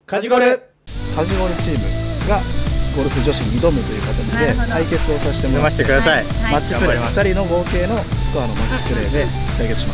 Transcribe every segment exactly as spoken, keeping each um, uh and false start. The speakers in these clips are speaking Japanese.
カジゴルカジゴルチームがゴルフ女子に挑むという形で対決をさせてもらってください。 マッチプレーふたりの合計のスコアのマッチプレーで対決します。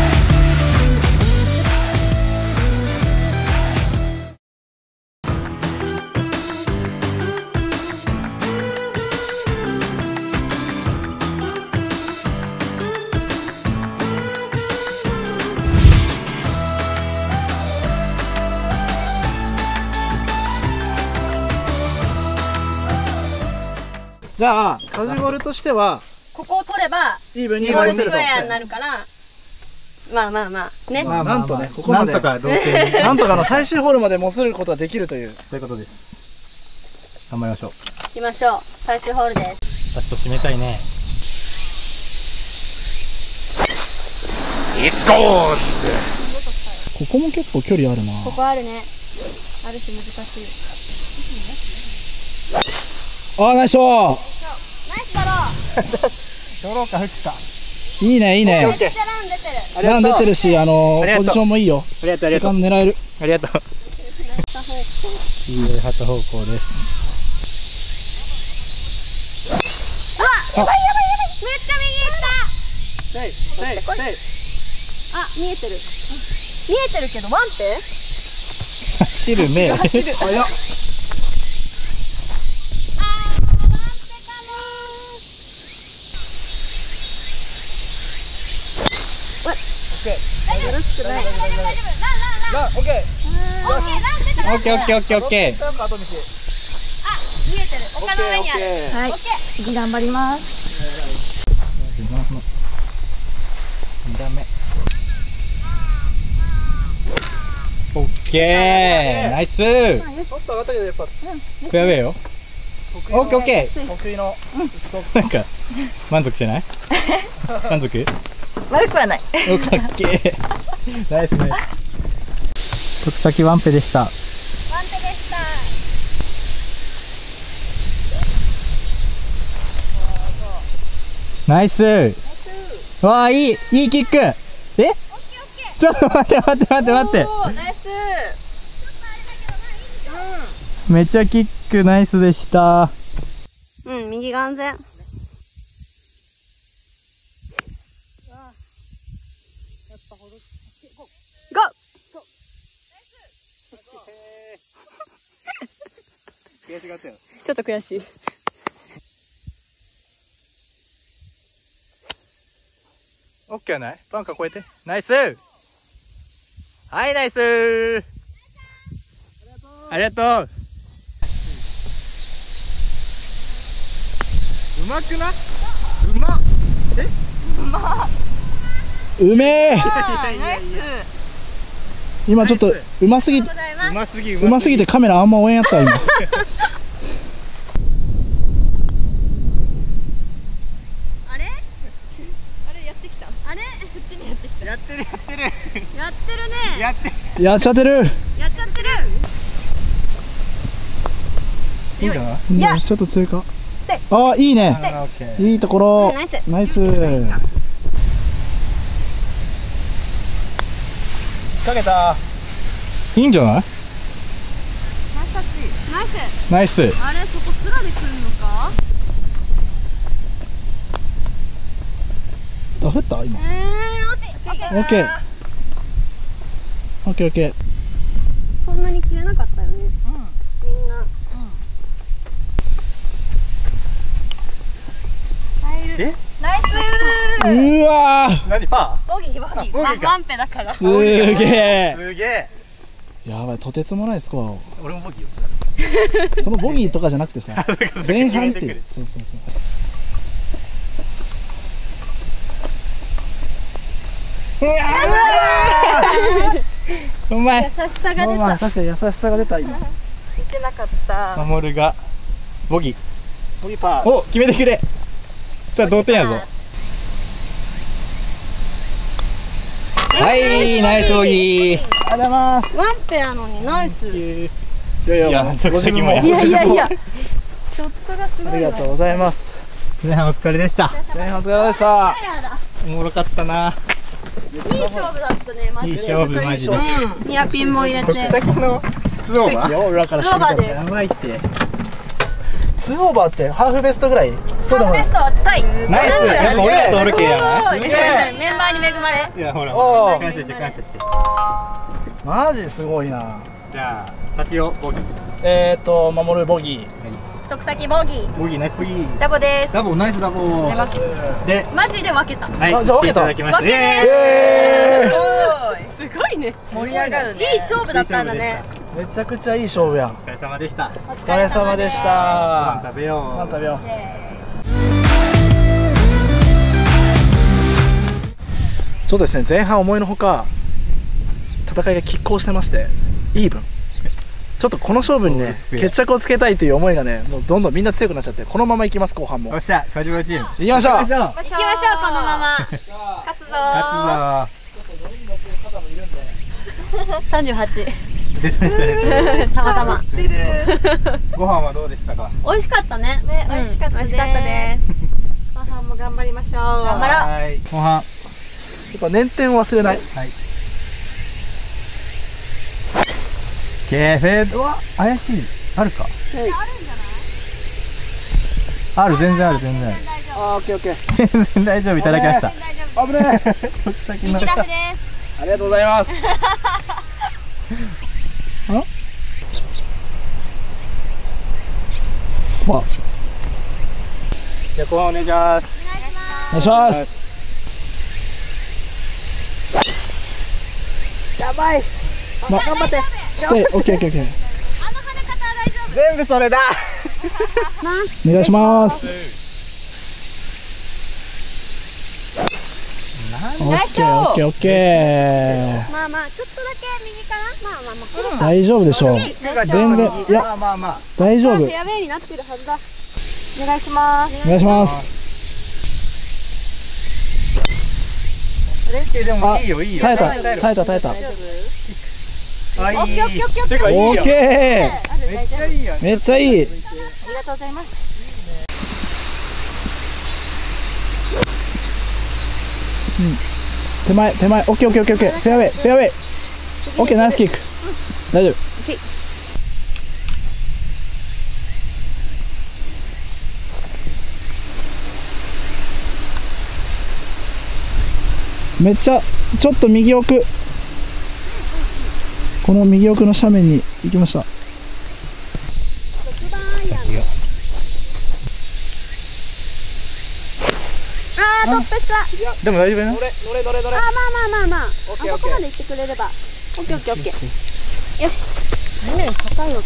じゃあカジゴルとしてはここを取ればイーブンにゴールスクエアになるから、まあまあまあね、 まあなんとねここまでなんとか同点なんとかの最終ホールまでもつれることができるというそういうことです。頑張りましょう。 行きましょう。最終ホールです。 ラスト締めたいね。It's gone。 ここも結構距離あるな。 ここあるね。あるし難しい。 あーナイスショー。 ナイスだろう。 ドローか吹くか。 いいねいいね。 めっちゃラン出てる。 ラン出てるし、あのー、ポジションもいいよ。 ありがとうありがとう。 時間狙える。 ありがとう。いいよ、旗方向です。 うわ、やばいやばいやばい。めっちゃ右行った。あ、見えてる。見えてるけどワンペ？ 走るね。 走る。早っ。 よろしくない。 ランオッケー。 オッケー、ラン出た。 オッケーオッケーオッケーオッケー。 あ、見えてる。丘の上にある。はい。次頑張ります。 にだめ。オッケー。ナイス。 ちょっと上がったけどやっぱフェアウェイよ。オッケーオッケー。 得意のなんか満足してない？満足？ 悪くはない。 オッケー。ナイスね。特先ワンペでした。 ワンペでした。 ナイス。わあいいいいキック。え？ちょっと待って待って待って待って。 ナイス。 めっちゃキックナイスでした。 うん、右が安全。ゴー。 悔しがったよ。 ちょっと悔しい。 オッケーない？バンカー越えて。ナイス。はい、ナイス。ありがとう。うまくな？うま。え？ うま。 うめえ。 ナイス。 今ちょっとうますぎうますぎうますぎてカメラあんま応援やった今。 あれ？あれやってきた。あれ？こっちにやってきた。 やってるやってる。 やってるね。 やって。 やっちゃってる。 やっちゃってる。 いいんじゃない？ いやちょっと追加。あ、いいね。いいところ。 ナイス。 ナイス。かけた。 いいんじゃない？ ナイス。 ナイス。 あれ、そこスラで来るのか？ あ、降った今。 えー、 オッケー。オッケーオッケー。 そんなに切れなかったよね。うん。みんな。 え？ ナイスうわー。 何パボギーボギー。 ボギーかワンペだから。 すげえ。 ー？すげえ。 やばい、とてつもないスコアを。 俺もボギーよ。 そのボギーとかじゃなくてさ、前半っていう。そうそうそう。うまい。 優しさが出まあた。 確かに優しさが出た今。 見てなかった。 守るがボギー。 ボギーパー。 お、決めてくれ。さあ同点やぞ。はい、ナイスボギー。 ありがとうございます。 ワンペやのにナイス。 いやいや、 いや、 ご自分も。 いやいやいやいや。ショットがすごいわ。 ありがとうございます。 前半お疲れでした。 前半お疲れ様でした。 おもろかったな。 いい勝負だったね、マジで。 いい勝負マジで。 うん、ニアピンも入れて。 先のツーオーバーよ、裏からしてみたらやばいって。ツーオーバーってハーフベストぐらい？そうでもない。 ベストは近い。 ナイス。やっぱ俺らとおるけやな。 メンバーに恵まれ。 いやほら。感謝して感謝して。マジすごいな。じゃあタピオボギー。えっと守るボギー。 徳崎ボギー。 ボギーナイスボギー。 ダボです。 ダボナイスダボ。 出ます。でマジで分けた。 はい。じゃあ分けた。分けです。 すごいね。盛り上がるね。いい勝負だったんだね。 めちゃくちゃいい勝負やん。お疲れ様でした。お疲れ様でした。ご飯食べよう。ご飯食べよう。そうですね。前半思いのほか戦いが拮抗してまして、イーブン。ちょっとこの勝負にね決着をつけたいという思いがね、もうどんどんみんな強くなっちゃって、このままいきます。後半も。よっしゃ、カジュアルチーム。行きましょう。行きましょう。このまま。勝つぞ。勝つぞ。三十八。たまたま。ご飯はどうでしたか。美味しかったね。ね、美味しかったです。ご飯も頑張りましょう。頑張ろう。後半。やっぱ捻転を忘れない。はい。ケーフェードは怪しい。あるか。ある、全然ある、全然ある。あ、オッケーオッケー。全然大丈夫、いただきました。危ねえ。ありがとうございます。あ？わ。じゃあ後半お願いします。お願いします。やばい。ま、頑張って。ステイ、オッケーオッケーオッケー。全部それだ。お願いします。オッケーオッケーオッケー。まあまあちょっとだけ右かな。まあまあまあ大丈夫でしょう。全然いや大丈夫。フェアウェイになってるはずだ。お願いします。お願いします。あ、いいよいいよ。耐えた耐えた耐えた。オッケーオッケーオッケーオッケー。めっちゃいいやん。めっちゃいい。ありがとうございます。うん。手前手前。オッケーオッケーオッケーオッケー。フェアウェイフェアウェイ。オッケーナイスキック。大丈夫。めっちゃちょっと右奥。この右奥の斜面に行きました。あー、トップした。でも大丈夫ね。乗れ乗れ乗れ乗れ。あー、まあまあまあまあ。あそこまで行ってくれれば。オッケーオッケーオッケー。よし。ねえ、硬いよここ。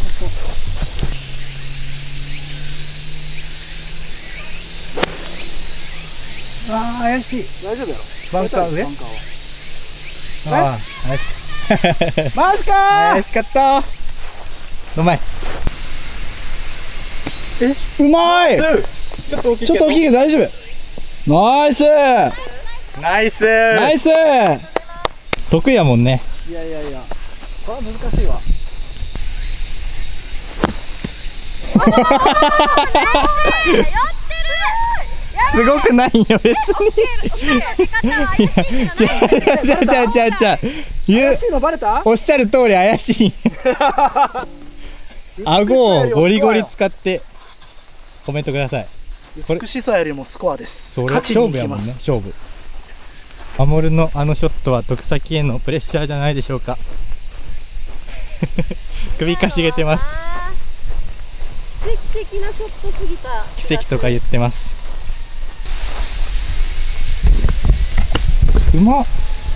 あー、怪しい。大丈夫やろ。バンカー上。ああ、ナイス。マジかー。怪しかった。うまい。え、うまい。ちょっと大きい。ちょっと大きいけど大丈夫。ナイス。ナイス。ナイス。得意やもんね。いやいやいや。これは難しいわ。すごくないよ別に。じゃあじゃあじゃあじゃあ言う。おっしゃる通り怪しい。顎をゴリゴリ使ってコメントください。美しさよりもスコアです。それ勝負やもんね。勝負。守のあのショットは徳崎へのプレッシャーじゃないでしょうか。首かしげてます。奇跡的なショットすぎた。奇跡とか言ってます。うまっ。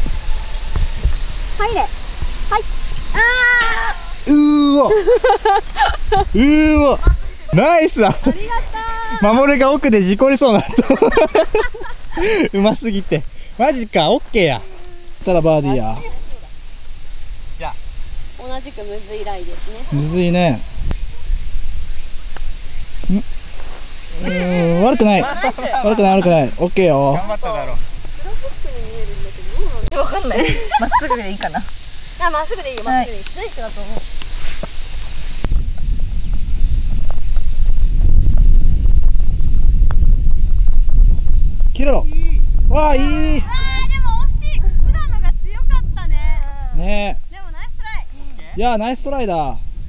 入れ。はい。ああ。うーわ。うーわ。ナイスだ。ありがとう。守が奥で事故りそうなと。うますぎて。マジか、オッケーや。たらバーディーや。じゃあ。同じくむずいライですね。むずいね。ん。うん、悪くない。悪くない、悪くない。オッケーよ。頑張っただろう。わかんない。まっすぐでいいかな。あ、まっすぐでいいよ。まっすぐでいい。強い人だと思う。切ろう。わあ、いい。ああ、でも惜しい。菅野が強かったね。ねえ。でもナイストライ。いや、ナイストライだ。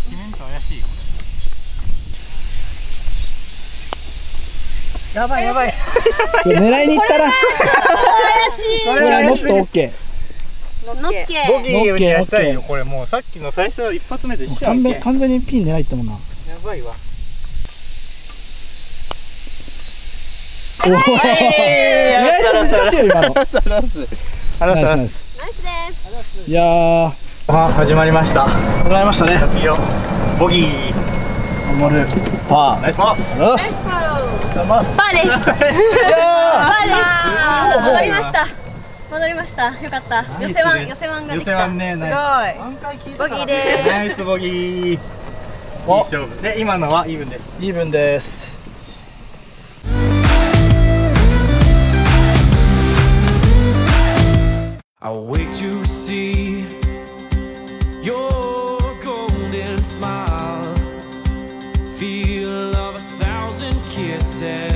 決めんと怪しい。やばいやばい。 狙いに行ったら。 怪しい。 これはノットオッケー。 ノッケー。 ボギーにやりたいよ。これもうさっきの最初一発目でしちゃう完けん。 全完全にピン狙いったもんな。 やばいわ。 おお。意外と難しいよ今の。 ラスラス。あらナイスナイナイスです。 ス。いやー。 あ、始まりました。 始まりましたね。 いいよ。ボギー。 守る。パー。 ナイスパー。 よし。 パーです。パーです。戻りました。戻りました。よかった。寄せワン、寄せワンができた。 寄せワンね、ナイすごい。ボギーです。 ナイスボギー。いい勝負。で、今のはイーブンです。 イーブンです。 I'll wait to see your golden smile, feel of a thousand kisses.